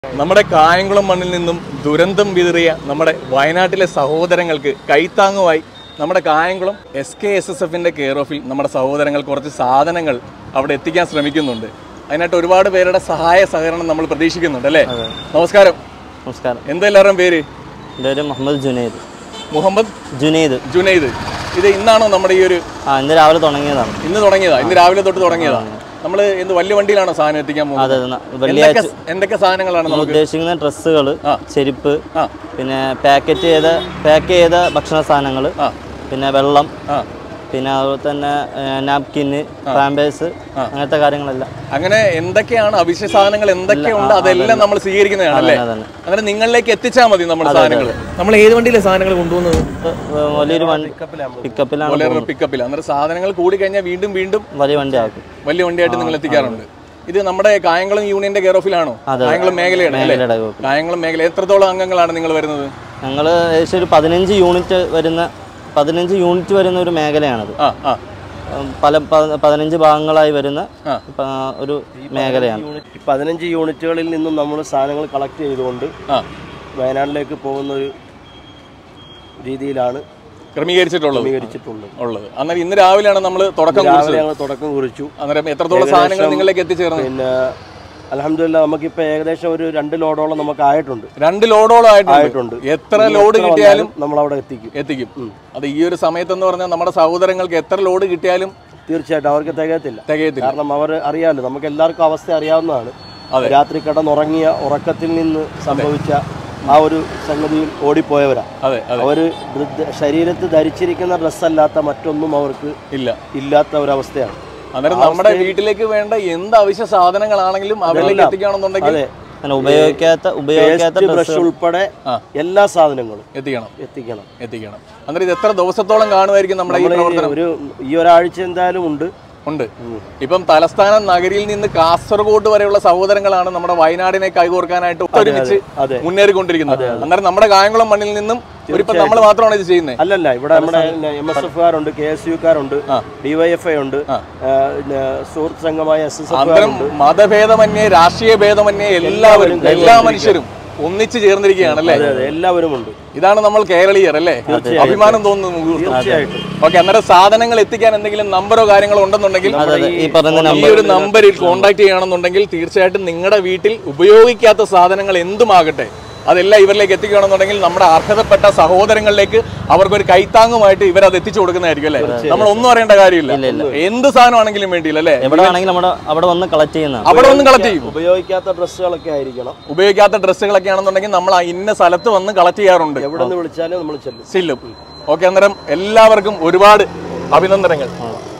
നമ്മുടെ കായംകുളം മണ്ണിൽ നിന്നും ദുരന്തം വിതറിയ നമ്മുടെ വയനാട്ടിലെ സഹോദരങ്ങൾക്ക് കൈത്താങ്ങുമായി നമ്മുടെ കായംകുളം SKSSFന്റെ കെയർ ഓഫിൽ നമ്മുടെ സഹോദരങ്ങൾ കുറച്ച് സാധനങ്ങൾ അവിടെ എത്തിക്കാൻ ശ്രമിക്കുന്നുണ്ട്. അതിനായിട്ട് ഒരുപാട് പേരുടെ സഹായ സഹകരണം നമ്മൾ പ്രതീക്ഷിക്കുന്നുണ്ട് അല്ലേ? നമസ്കാരം. നമസ്കാരം. എന്താ എല്ലാവരും പേര്? മുഹമ്മദ് ജുനൈദ്. മുഹമ്മദ് ജുനൈദ്. ഇത് ഇന്നാണോ നമ്മുടെ ഈ ഒരു ഇന്ന് രാവിലെ തുടങ്ങിയതാണ്? ഇന്ന് രാവിലെ തൊട്ട് തുടങ്ങിയതാണ്. നമ്മൾ എന്ത് വലിയ വണ്ടിയിലാണോ സാധനം എത്തിക്കാൻ പോകുന്നത്? എന്തൊക്കെ സാധനങ്ങളാണ് നമ്മൾ ഉദ്ദേശിക്കുന്ന? ഡ്രസ്സുകൾ, ചെരുപ്പ്, പിന്നെ പാക്ക് ചെയ്ത ഭക്ഷണ സാധനങ്ങൾ, പിന്നെ വെള്ളം, പിന്നെ അതുപോലെ തന്നെ നാപ്കിന്, പാമ്പേഴ്സ്, അങ്ങനത്തെ കാര്യങ്ങളെല്ലാം. അങ്ങനെ എന്തൊക്കെയാണ് അവശ്യ സാധനങ്ങൾ എന്തൊക്കെയുണ്ട് അതെല്ലാം നമ്മൾ സ്വീകരിക്കുന്നതാണല്ലേ? അങ്ങനെ നിങ്ങളിലേക്ക് എത്തിച്ചാൽ മതി നമ്മുടെ സാധനങ്ങൾ. നമ്മൾ ഏത് വണ്ടിയിലെ സാധനങ്ങൾ കൊണ്ടുപോകുന്നത്? വലിയൊരു പിക്കപ്പിൽ. അന്നേരം സാധനങ്ങൾ കൂടി കഴിഞ്ഞാൽ വീണ്ടും വലിയ വണ്ടിയായിട്ട് നിങ്ങൾ എത്തിക്കാറുണ്ട്. ഇത് നമ്മുടെ കായംകുളം യൂണിയന്റെ കെയർ ഓഫിലാണോ? കായംകുളം മേഖലയാണ് അല്ലേ? കായംകുളം മേഖല. എത്രത്തോളം അംഗങ്ങളാണ് നിങ്ങൾ വരുന്നത്? ഞങ്ങൾ ഏകദേശം ഒരു 15 യൂണിറ്റ് വരുന്ന ഒരു മേഖലയാണത്. 15 ഭാഗങ്ങളായി വരുന്ന ഒരു മേഖലയാണ്. 15 യൂണിറ്റുകളിൽ നിന്നും നമ്മൾ സാധനങ്ങൾ കളക്ട് ചെയ്തുകൊണ്ട് വയനാട്ടിലേക്ക് പോകുന്ന ഒരു രീതിയിലാണ് ക്രമീകരിച്ചിട്ടുള്ളത്. അന്നേരം ഇന്ന് രാവിലെയാണ് നമ്മൾ തുടക്കം കുറിച്ചു. അന്നേരം എത്രത്തോളം സാധനങ്ങൾ നിങ്ങളിലേക്ക് എത്തിച്ചേർന്നു? പിന്നെ അൽഹംദുലില്ലാ നമുക്കിപ്പോൾ ഏകദേശം ഒരു 2 ലോഡോളം നമുക്ക് ആയിട്ടുണ്ട്. 2 ലോഡോളം ആയിട്ടുണ്ട്. എത്ര ലോഡ് കിട്ടിയാലും നമ്മൾ അവിടെ എത്തിക്കും. അത് ഈ ഒരു സമയത്തെന്ന് പറഞ്ഞാൽ നമ്മുടെ സഹോദരങ്ങൾക്ക് എത്ര ലോഡ് കിട്ടിയാലും തീർച്ചയായിട്ടും അവർക്ക് തികയത്തില്ല. കാരണം അവർ അറിയാമല്ലോ, നമുക്ക് എല്ലാവർക്കും അവസ്ഥ അറിയാവുന്നതാണ്. രാത്രി കിടന്നുറങ്ങിയ ഉറക്കത്തിൽ നിന്ന് സംഭവിച്ച ആ ഒരു സംഗതിയിൽ ഓടിപ്പോയവരാ. അവര് ശരീരത്ത് ധരിച്ചിരിക്കുന്ന ഡ്രസ്സല്ലാത്ത മറ്റൊന്നും അവർക്ക് ഇല്ലാത്ത ഒരവസ്ഥയാണ്. അന്നേരം നമ്മുടെ വീട്ടിലേക്ക് വേണ്ട എന്ത് അവശ്യ സാധനങ്ങളാണെങ്കിലും അവരിലേക്ക് എത്തിക്കണമെന്നുണ്ടെങ്കിൽ ഉപയോഗിക്കാത്ത ബ്രഷ് ഉൾപ്പെടെ എല്ലാ സാധനങ്ങളും എത്തിക്കണം. അന്നേരം ഇത് എത്ര ദിവസത്തോളം കാണുമായിരിക്കും നമ്മുടെ ഈ പ്രവർത്തനം? ഈ ഒരാഴ്ച എന്തായാലും ഉണ്ട്. ഇപ്പം തലസ്ഥാന നഗരിയിൽ നിന്ന് കാസർഗോഡ് വരെയുള്ള സഹോദരങ്ങളാണ് നമ്മുടെ വയനാടിനെ കൈകോർക്കാനായിട്ട് ഒരുമിച്ച് മുന്നേറിക്കൊണ്ടിരിക്കുന്നത്. അന്നേരം നമ്മുടെ കായംകുളം മണ്ണിൽ നിന്നും നമ്മൾ മാത്രമാണ് ഇത് ചെയ്യുന്നത്? അല്ലല്ല, ഇവിടെ നമ്മുടെ MSF-കാരുണ്ട്, KSU-കാരുണ്ട്, DYFI ഉണ്ട്, സുഹൃത്ത് സംഘമായ SSF. മതഭേദമന്യേ രാഷ്ട്രീയ ഭേദമന്യേ എല്ലാ മനുഷ്യരും ഒന്നിച്ചു ചേർന്നിരിക്കുകയാണല്ലേ? എല്ലാവരും ഉണ്ട്. ഇതാണ് നമ്മൾ കേരളീയർ അല്ലേ? അഭിമാനം തോന്നുന്നു. ഓക്കെ, അന്നേരം സാധനങ്ങൾ എത്തിക്കാൻ എന്തെങ്കിലും നമ്പറോ കാര്യങ്ങളോ ഉണ്ടെന്നുണ്ടെങ്കിൽ ഈ ഒരു നമ്പറിൽ കോൺടാക്ട് ചെയ്യണമെന്നുണ്ടെങ്കിൽ തീർച്ചയായിട്ടും നിങ്ങളുടെ വീട്ടിൽ ഉപയോഗിക്കാത്ത സാധനങ്ങൾ എന്തുമാകട്ടെ അതെല്ലാം ഇവരിലേക്ക് എത്തിക്കുകയാണെന്നുണ്ടെങ്കിൽ നമ്മുടെ അർഹതപ്പെട്ട സഹോദരങ്ങളിലേക്ക് അവർക്കൊരു കൈത്താങ്ങുമായിട്ട് ഇവരത് എത്തിച്ചു കൊടുക്കുന്നതായിരിക്കും അല്ലേ? നമ്മൾ ഒന്നും അറിയേണ്ട കാര്യമില്ല. എന്ത് സാധനമാണെങ്കിലും വേണ്ടിയില്ല അല്ലേ? അവിടെ വന്ന് കളക്ട് ചെയ്യും. ഉപയോഗിക്കാത്ത ഡ്രസ്സുകളൊക്കെ ആയിരിക്കണം. ഉപയോഗിക്കാത്ത ഡ്രസ്സുകളൊക്കെ ആണെന്നുണ്ടെങ്കിൽ നമ്മൾ ഇന്ന സ്ഥലത്ത് വന്ന് കളക്ട് ചെയ്യാറുണ്ട്. എവിടെ നിന്ന് വിളിച്ചാലും നമ്മൾ ചെല്ലും. ഓക്കെ, അന്നേരം എല്ലാവർക്കും ഒരുപാട് അഭിനന്ദനങ്ങൾ.